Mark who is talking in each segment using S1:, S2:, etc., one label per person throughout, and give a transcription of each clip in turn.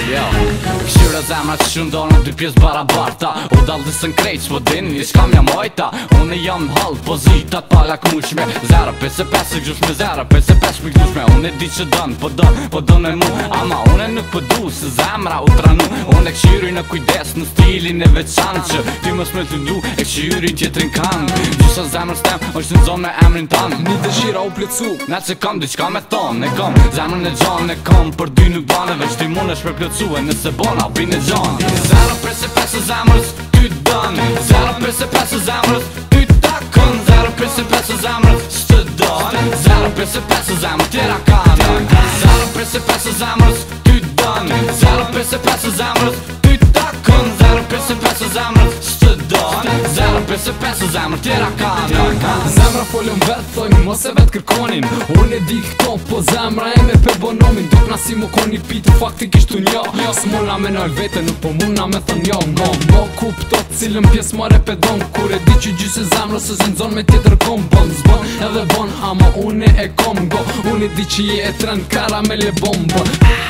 S1: Këshyra zemra që shëndonë dy pjesë barabarta O dalë dësën krejt që po din një shkam jam ojta Unë jam halë pozitat palak mushme 0-5-5 gjushme 0-5-5 shmi gjushme Unë di që dënë po dënë e mu Ama unë nuk po du se zemra u tranu Unë këshyri në kujdes në stilin e veçan Që ti mës me të du e këshyri tjetrin kanë Gjusha zemrës tem është në zonë me emrin tanë
S2: Një dëshira u plëcu
S1: Na që kam diqka me tonë E kam zemrën e gjanë e kam për dy nuk bane Veç ti mund është me plëcu e nëse bona bine gjanë 0-5-5 zemrës ty dënë 0-5-5 zemrës ty takën 0-5-5 zemrës së të dënë 0-5-5 zemrës tjera kanë 0-5-5 zemrës ty dënë 0-5-5 zemrës ty takën 0-5-5 zemrës së të dënë 0-5-5 zemrës tjera kanë
S2: Zemra folën vetë, thojnë mos e vetë kërkonin Unë e di këto, po zemra e me pe bonomin Dok na si mu koni pitu, faktikisht unë jo Së muna me noj vete, nuk po muna me thën jo Mo kuptot cilën pjesë mare pedon Kur e di që gjysë zemrë se zë nëzon me tjetër kom Bon zbon edhe bon, ama unë e kom go Unë e di që je e tren karamele bombë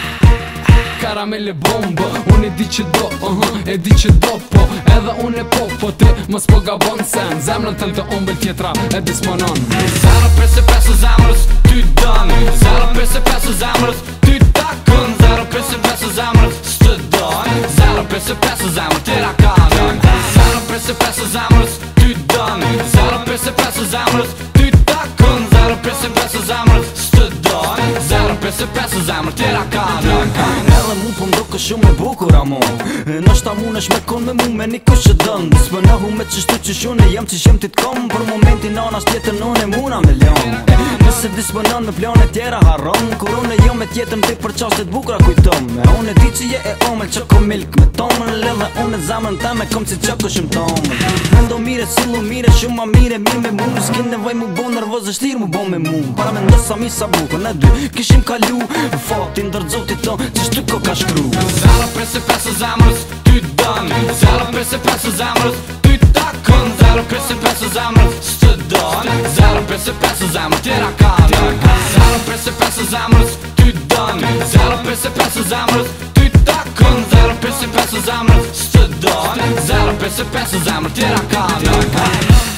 S2: Karamele bombë Unë e di që do, e di që do po Edhe unë e po ti mës po gabon sen Zemrën të të ombel tjetra e disponon
S1: 0-5-5 zemrës ty dënë 0-5-5 zemrës ty takën 0-5-5 zemrës së të dënë 0-5-5 zemrës tjera kanë 0-5-5 zemrës ty dënë 0-5-5 zemrës ty takën 0-5-5 zemrës së të dënë 0-5-5 zemrës tjera kanë
S3: Edhe mu po mdo kë shumë e bukur amo Nështë mu nësh me kon me mu me një kush që dënë Së më nëhu me qështu që shune jam që shem ti t'kom Për momentin anë ashtë tjetër nën e muna me lion Nëse disponon me plane tjera harron Kur unë e jo me tjetër në ti për qastet bukra kujtom Unë e di që je e omel që ko milk me tomën Ledhe unë e zamrën ta me kom si që ko shumë tomën Mendo mire, silu mire, shumë ma mire, mirë me mu S'kin nevoj mu bo nervoz e shtirë mu bo me mu Para me ndosa mi sa buko, ne dy kishim kalu Fatin dërzotit to, që shtu ko ka shkru
S1: 0-5-5 zemrës ty dënë 0-5-5 zemrës ty takën 0-5-5 zemrës së të dënë 0-5-5 zemrës tjera kanë 0-5-5 zemrës ty dënë 0-5-5 zemrës ty takën 0-5-5 zemrës së të dënë 0-5-5 zemrës tjera kanë